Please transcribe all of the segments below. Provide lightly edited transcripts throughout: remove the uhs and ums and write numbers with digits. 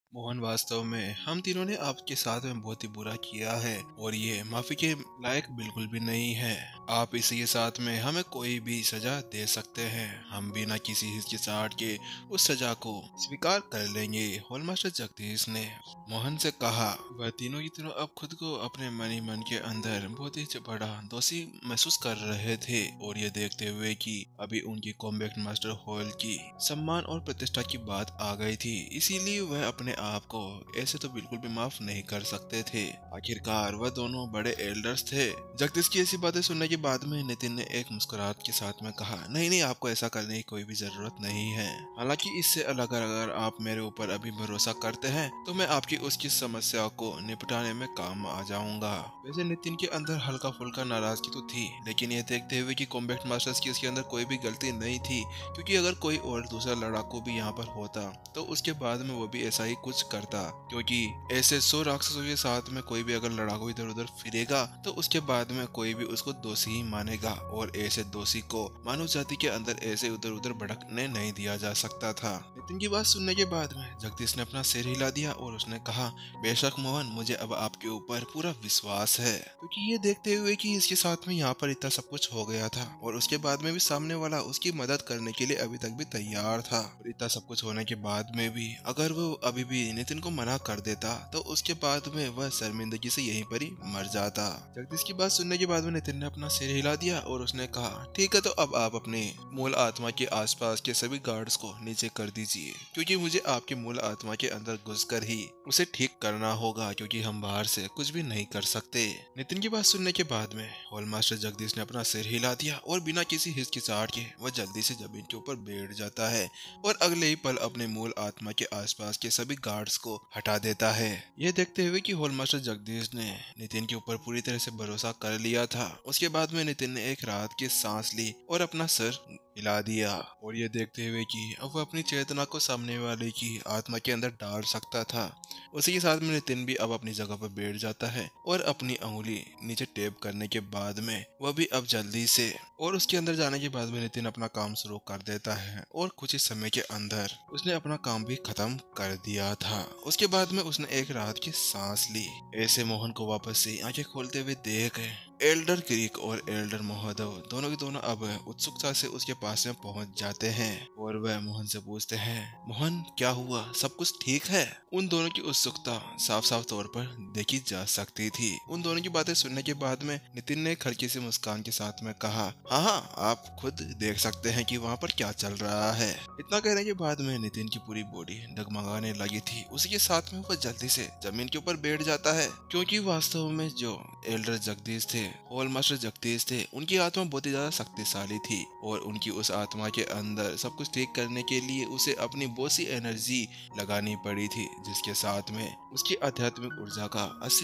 मोहन, वास्तव में हम तीनों ने आपके साथ में बहुत ही बुरा किया है और ये माफी के लायक बिल्कुल भी नहीं है। आप इसी के साथ में हमें कोई भी सजा दे सकते हैं। हम बिना किसी हिचकिचाहट के उस सजा को स्वीकार कर लेंगे। हॉलमास्टर जगदीश ने मोहन से कहा। वह तीनों की तीनों अब खुद को अपने मन ही मन के अंदर बहुत ही बड़ा दोषी महसूस कर रहे थे और ये देखते हुए कि अभी उनकी कॉम्बैक्ट मास्टर हॉल की सम्मान और प्रतिष्ठा की बात आ गई थी, इसीलिए वह अपने आप को ऐसे तो बिल्कुल भी माफ नहीं कर सकते थे। आखिरकार वह दोनों बड़े एल्डर्स थे। जगदीश की ऐसी बातें सुनने के बाद में नितिन ने एक मुस्कुराहट के साथ में कहा, नहीं नहीं, आपको ऐसा करने की कोई भी जरूरत नहीं है। हालांकि इससे अलग अगर आप मेरे ऊपर अभी भरोसा करते हैं तो मैं आपकी उसकी समस्या को निपटाने में काम आ जाऊंगा। वैसे नितिन के अंदर हल्का फुल्का नाराजगी तो थी, लेकिन ये देखते हुए कि कॉम्बैक्ट मास्टर्स की इसके अंदर कोई भी गलती नहीं थी, क्योंकि अगर कोई और दूसरा लड़ाकू भी यहाँ पर होता तो उसके बाद में वो भी ऐसा ही कुछ करता, क्योंकि ऐसे 100 राक्षसों के साथ में कोई भी अगर लड़ाकू इधर उधर फिरेगा तो उसके बाद में कोई भी उसको दोषी ही मानेगा और ऐसे दोषी को मानव जाति के अंदर ऐसे उधर उधर भड़कने नहीं दिया जा सकता था। नितिन की बात सुनने के बाद में जगदीश ने अपना सिर हिला दिया और उसने कहा, बेशक मोहन, मुझे अब आपके ऊपर पूरा विश्वास है, क्योंकि ये देखते हुए कि इसके साथ में यहाँ पर इतना सब कुछ हो गया था और उसके बाद में भी सामने वाला उसकी मदद करने के लिए अभी तक भी तैयार था, और इतना सब कुछ होने के बाद में भी अगर वो अभी भी नितिन को मना कर देता तो उसके बाद में वह शर्मिंदगी से यहीं पर ही मर जाता। जगदीश की बात सुनने के बाद में नितिन ने अपना सिर हिला दिया और उसने कहा, ठीक है, तो अब आप अपने मूल आत्मा के आसपास के सभी गार्ड्स को नीचे कर दीजिए, क्योंकि मुझे आपके मूल आत्मा के अंदर घुसकर ही उसे ठीक करना होगा, क्योंकि हम बाहर से कुछ भी नहीं कर सकते। नितिन की बात सुनने के बाद में हॉलमास्टर जगदीश ने अपना सिर हिला दिया और बिना किसी हिचकिचाहट के वह जल्दी से जमीन के ऊपर बैठ जाता है और अगले ही पल अपने मूल आत्मा के आसपास के सभी गार्ड्स को हटा देता है। यह देखते हुए कि हॉलमास्टर जगदीश ने नितिन के ऊपर पूरी तरह से भरोसा कर लिया था, उसके बाद में नितिन ने एक राहत की सांस ली और अपना सर हिला दिया, और ये देखते हुए कि अब वह अपनी चेतना को सामने वाले की आत्मा के अंदर डाल सकता था। उसी के साथ में नितिन भी अब अपनी जगह पर बैठ जाता है और अपनी अंगुली नीचे टेप करने के बाद में वह भी अब जल्दी से, और उसके अंदर जाने के बाद में नितिन अपना काम शुरू कर देता है और कुछ ही समय के अंदर उसने अपना काम भी खत्म कर दिया था। उसके बाद में उसने एक राहत की सांस ली। ऐसे मोहन को वापस से आंखें खोलते हुए देख एल्डर क्रिक और एल्डर महोदय दोनों के दोनों अब उत्सुकता से उसके पास में पहुंच जाते हैं और वह मोहन से पूछते हैं, मोहन, क्या हुआ, सब कुछ ठीक है? उन दोनों की उत्सुकता साफ साफ तौर पर देखी जा सकती थी। उन दोनों की बातें सुनने के बाद में नितिन ने हल्की सी मुस्कान के साथ में कहा, हाँ हाँ, आप खुद देख सकते हैं कि वहाँ पर क्या चल रहा है। इतना कहने के बाद में नितिन की पूरी बॉडी डगमगाने लगी थी। उसी के साथ में वह जल्दी से जमीन के ऊपर बैठ जाता है, क्योंकि वास्तव में जो एल्डर जगदीश थे, हॉलमास्टर जगदीश थे, उनकी आत्मा बहुत ही ज्यादा शक्तिशाली थी और उनकी उस आत्मा के अंदर सब कुछ ठीक करने के लिए उसे अपनी बहुत सी एनर्जी लगानी पड़ी थी, जिसके साथ में उसकी आध्यात्मिक ऊर्जा का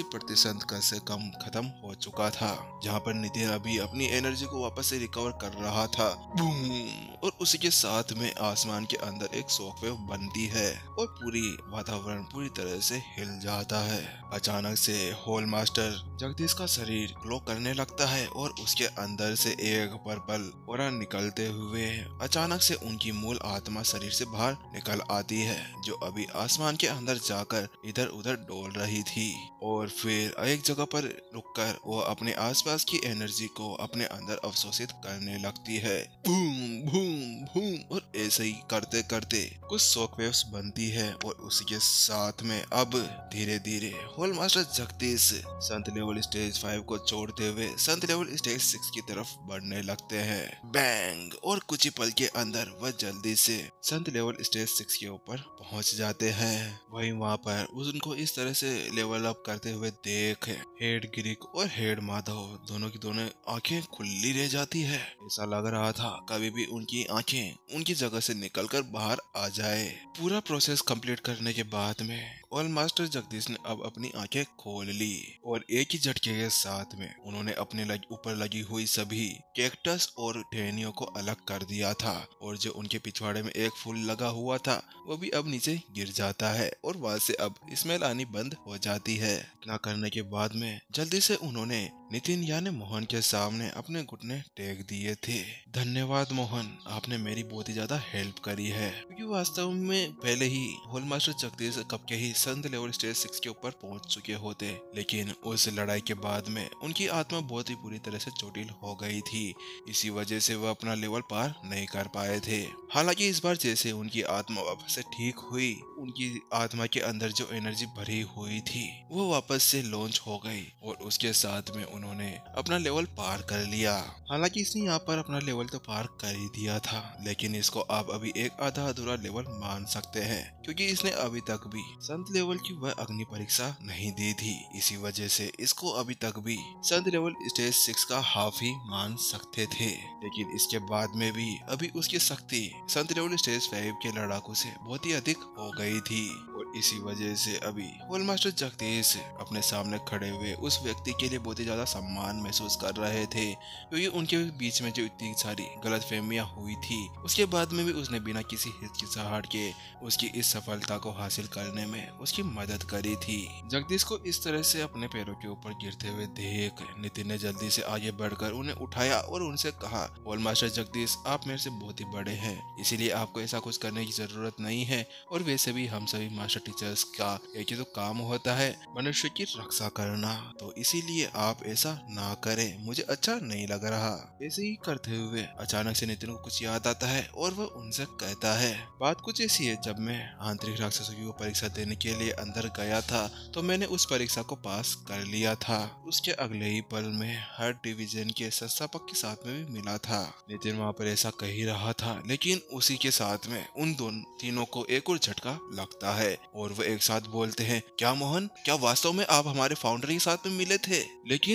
80% का से कम खत्म हो चुका था। जहाँ पर नितिन अभी अपनी एनर्जी को वापस से रिकवर कर रहा था। बूम! और उसी के साथ में आसमान के अंदर एक शॉकवेव बनती है और पूरी वातावरण पूरी तरह से हिल जाता है। अचानक से हॉल मास्टर जगदीश का शरीर ग्लो करने लगता है और उसके अंदर से एक पर्पल ऑरा निकलते हुए अचानक से उनकी मूल आत्मा शरीर से बाहर निकल आती है, जो अभी आसमान के अंदर जाकर इधर उधर डोल रही थी, और फिर एक जगह पर रुककर वो अपने आसपास की एनर्जी को अपने अंदर अवशोषित करने लगती है। बूम बूम बूम, और ऐसे ही करते करते कुछ शॉकवेव्स बनती है और उसी के साथ में अब धीरे धीरे होल मास्टर जगदीश संत लेवल स्टेज 5 को छोड़ते हुए संत लेवल स्टेज 6 की तरफ बढ़ने लगते हैं। बैंग! और कुछ ही पल के अंदर वह जल्दी से संत लेवल स्टेज 6 के ऊपर पहुंच जाते हैं। वहीं वहां पर उनको इस तरह से लेवल अप करते हुए देख हेड ग्रीक और हेड माधव दोनों की दोनों आंखें खुली रह जाती है। ऐसा लग रहा था कभी भी उनकी आंखें उनकी जगह से निकलकर बाहर आ जाए। पूरा प्रोसेस कंप्लीट करने के बाद में ऑल मास्टर जगदीश ने अब अपनी आंखें खोल ली और एक ही झटके के साथ में उन्होंने अपने ऊपर लगी हुई सभी कैक्टस और टहनियों को अलग कर दिया था, और जो उनके पिछवाड़े में एक फूल लगा हुआ था वो भी अब नीचे गिर जाता है और वहां से अब स्मेल आनी बंद हो जाती है। इतना करने के बाद में जल्दी से उन्होंने नितिन यानी मोहन के सामने अपने घुटने टेक दिए थे। धन्यवाद मोहन, आपने मेरी बहुत ही ज्यादा हेल्प करी है, क्योंकि वास्तव में पहले ही होल मास्टर जगदीश कब के ही संत लेवल स्टेज 6 के ऊपर पहुंच चुके होते, लेकिन उस लड़ाई के बाद में उनकी आत्मा बहुत ही बुरी तरह से चोटिल हो गई थी। इसी वजह से वह अपना लेवल पार नहीं कर पाए थे। हालांकि इस बार जैसे उनकी आत्मा वापस से ठीक हुई, उनकी आत्मा के अंदर जो एनर्जी भरी हुई थी वो वापस से लॉन्च हो गई और उसके साथ में उन्होंने अपना लेवल पार कर लिया। हालांकि इसने यहाँ पर अपना लेवल तो पार कर ही दिया था, लेकिन इसको आप अभी एक आधा अधूरा लेवल मान सकते हैं, क्योंकि इसने अभी तक भी संत लेवल की वह अग्नि परीक्षा नहीं दी थी। इसी वजह से इसको अभी तक भी संत लेवल स्टेज 6 का हाफ ही मान सकते थे। लेकिन इसके बाद में भी अभी उसकी शक्ति संत लेवल स्टेज 5 के लड़ाकू से बहुत ही अधिक हो गई थी और इसी वजह से अभी होल मास्टर जगदीश अपने सामने खड़े हुए उस व्यक्ति के लिए बहुत ही ज्यादा सम्मान महसूस कर रहे थे, क्योंकि उनके बीच में जो इतनी सारी गलतफहमियां हुई थी उसके बाद में भी उसने बिना किसी हिचकिचाहट के उसकी इस सफलता को हासिल करने में उसकी मदद करी थी। जगदीश को इस तरह से अपने पैरों के ऊपर गिरते हुए देख नितिन ने जल्दी से आगे बढ़कर उन्हें उठाया और उनसे कहा, होल मास्टर जगदीश, आप मेरे से बहुत ही बड़े हैं, इसीलिए आपको ऐसा कुछ करने की जरूरत नहीं है, और वैसे भी हम सभी मास्टर टीचर्स का एक ही तो काम होता है मनुष्य की रक्षा करना, तो इसीलिए आप ऐसा ना करें, मुझे अच्छा नहीं लग रहा। ऐसे ही करते हुए अचानक से नितिन को कुछ याद आता है और वह उनसे कहता है, बात कुछ ऐसी है, जब मैं आंतरिक राक्षसों की परीक्षा देने के लिए अंदर गया था तो मैंने उस परीक्षा को पास कर लिया था। उसके अगले ही पल में हर डिवीजन के संस्थापक के साथ में भी मिला था। नितिन वहाँ पर ऐसा कह ही रहा था, लेकिन उसी के साथ में उन तीनों को एक और झटका लगता है और वह एक साथ बोलते हैं, क्या मोहन, क्या वास्तव में आप हमारे फाउंडर के साथ में मिले थे?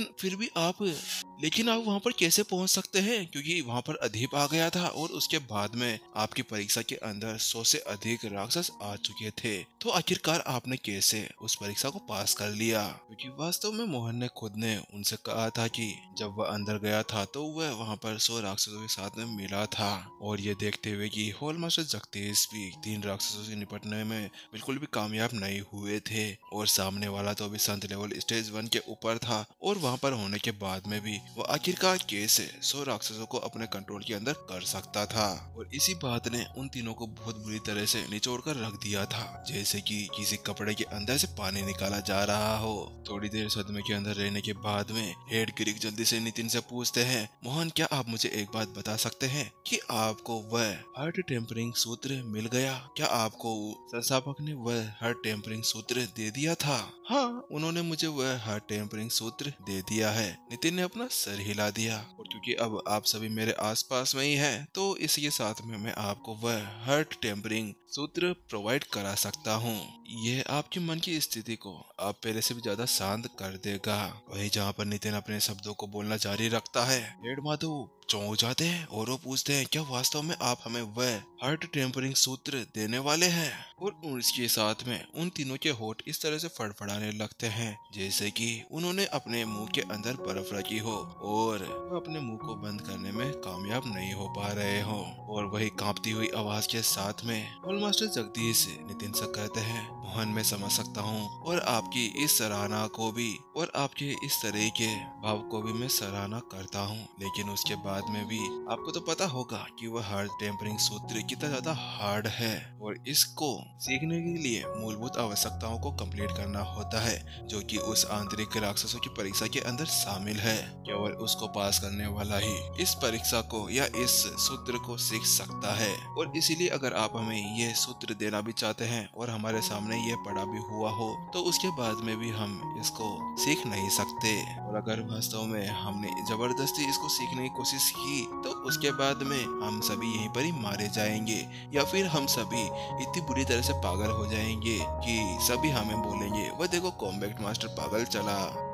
लेकिन आप वहाँ पर कैसे पहुँच सकते हैं, क्योंकि वहाँ पर अधीप आ गया था और उसके बाद में आपकी परीक्षा के अंदर 100 से अधिक राक्षस आ चुके थे, तो आखिरकार आपने कैसे उस परीक्षा को पास कर लिया? क्योंकि वास्तव में मोहन ने खुद ने उनसे कहा था कि जब वह अंदर गया था तो वह वहाँ पर 100 राक्षसों के साथ में मिला था, और ये देखते हुए कि होल मास्टर जगदीश भी 3 राक्षसों से निपटने में बिल्कुल भी कामयाब नहीं हुए थे, और सामने वाला तो अभी संत लेवल स्टेज 1 के ऊपर था, और वहाँ पर होने के बाद में भी वो आखिरकार कैसे 100 राक्षसों को अपने कंट्रोल के अंदर कर सकता था। और इसी बात ने उन तीनों को बहुत बुरी तरह से निचोड़ कर रख दिया था, जैसे कि किसी कपड़े के अंदर से पानी निकाला जा रहा हो। थोड़ी देर सदमे के अंदर रहने के बाद में हेड क्रिक जल्दी से नितिन से पूछते हैं, मोहन, क्या आप मुझे एक बात बता सकते हैं कि आपको वह हार्ट टेम्परिंग सूत्र मिल गया? क्या आपको संस्थापक ने वह हार्ट टेम्परिंग सूत्र दे दिया था? हाँ, उन्होंने मुझे वह हार्ट टेम्परिंग सूत्र दे दिया है। नितिन ने अपना सर हिला दिया, और क्योंकि अब आप सभी मेरे आसपास में ही हैं, तो इसके साथ में मैं आपको वह हार्ट टेम्परिंग सूत्र प्रोवाइड करा सकता हूँ। यह आपके मन की स्थिति को आप पहले से भी ज्यादा शांत कर देगा। वही जहाँ पर नितिन अपने शब्दों को बोलना जारी रखता है, हेड माधव चौंक जाते हैं और वो पूछते हैं, क्या वास्तव में आप हमें वह हार्ट टेम्परिंग सूत्र देने वाले हैं? और उसके साथ में उन तीनों के होठ इस तरह से फड़फड़ाने लगते हैं जैसे कि उन्होंने अपने मुंह के अंदर बर्फ रखी हो और वो अपने मुंह को बंद करने में कामयाब नहीं हो पा रहे हो। और वही कांपती हुई आवाज के साथ में होल मास्टर जगदीश नितिन से कहते हैं, मोहन, मैं समझ सकता हूँ और आपकी इस सराहना को भी और आपके इस तरह के भाव को भी मैं सराहना करता हूँ, लेकिन उसके बाद में भी आपको तो पता होगा कि वह हार्ट टेम्परिंग सूत्र कितना ज्यादा हार्ड है, और इसको सीखने के लिए मूलभूत आवश्यकताओं को कंप्लीट करना होता है, जो कि उस आंतरिक राक्षसों की परीक्षा के अंदर शामिल है। केवल उसको पास करने वाला ही इस परीक्षा को या इस सूत्र को सीख सकता है, और इसीलिए अगर आप हमें ये सूत्र देना भी चाहते हैं और हमारे सामने ये पड़ा भी हुआ हो, तो उसके बाद में भी हम इसको सीख नहीं सकते। और अगर वास्तव में हमने जबरदस्ती इसको सीखने की कोशिश की तो उसके बाद में हम सभी यहीं पर ही मारे जाएंगे, या फिर हम सभी इतनी बुरी तरह से पागल हो जाएंगे कि सभी हमें बोलेंगे, वह देखो कॉम्बैट मास्टर पागल चला।